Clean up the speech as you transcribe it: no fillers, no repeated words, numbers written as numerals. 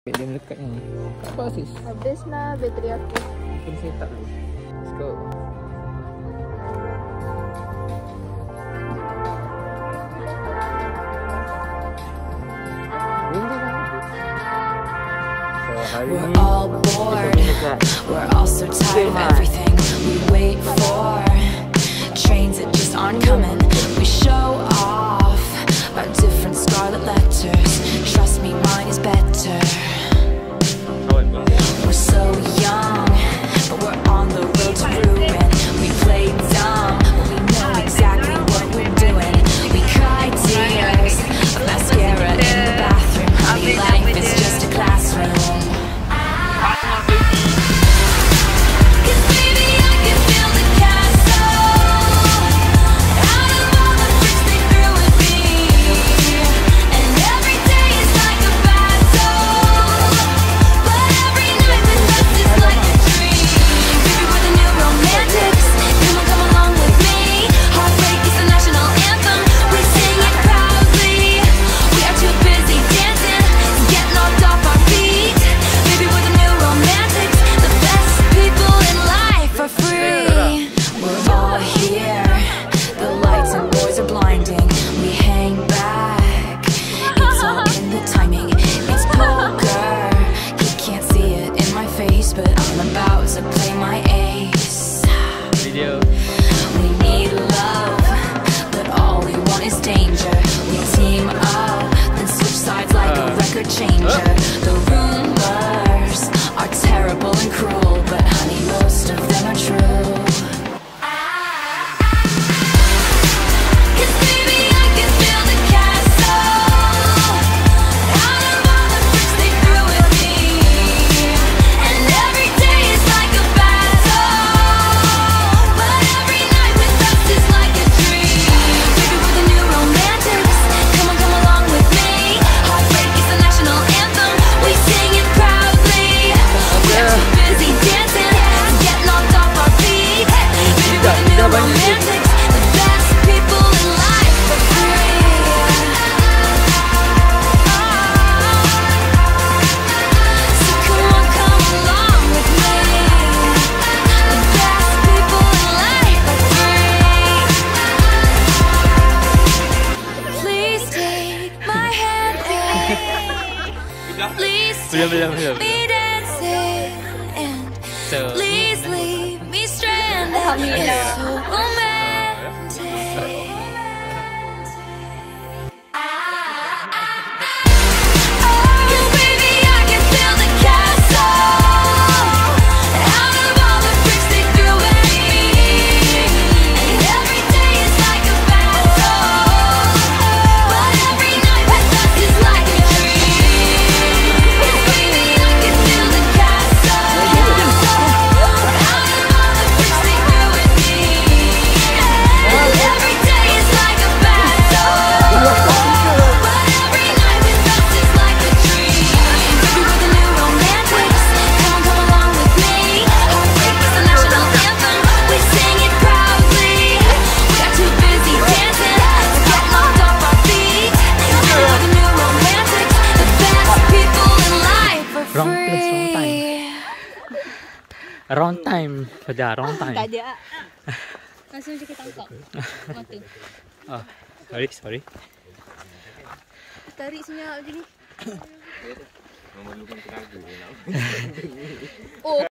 Dia melekat ni. Apa sis? Habis lah bateri aku. Mungkin saya tak dulu. Let's go. We're all bored. We're all so tired of everything we wait for. Trains that just aren't coming. We show off our different scarlet letters. Trust me, mine is better. We're so young, but we're on the road to ruin. We play dumb, but we know exactly what we're doing. We cry tears of mascara in the bathroom. Honey, life is just a classroom. The rumors are terrible and cruel, but honey, most of them are true. Cause baby, I can build a castle out of all the tricks they threw at me. And every day is like a battle, but every night with us is like a dream. Baby, we're the new romantics. Come on, come along with me. Heartbreak is the national anthem. We sing it proudly. We're too busy dancing to get knocked off our feet. Baby, we're the new romantics. The best people in life for free. So come along with me. The best people in life for free. Please take my hand, babe. Please take me dancing, and please leave me stranded. It's so romantic. Cause baby, I can build a castle out of all the bricks they threw at me. And every day is like a battle, but every night with us is like a dream. Cause baby, I can build a castle out of all the bricks they threw at me. And every day is like a battle, but every night with us is like a dream. Baby, we're the new romantics. Come along with me. Heartbreak is the national anthem. We sing it proudly. We are too busy dancing to get knocked off our feet. Baby, we're the new romantics. The best people in life for Wrong place, wrong time. free. Wrong time. Saja, wrong time. Tak ada. Langsung je kita tangkap mata. Oh, sorry. Tarik senyap je ni. Memerlukan tenaga. Oh.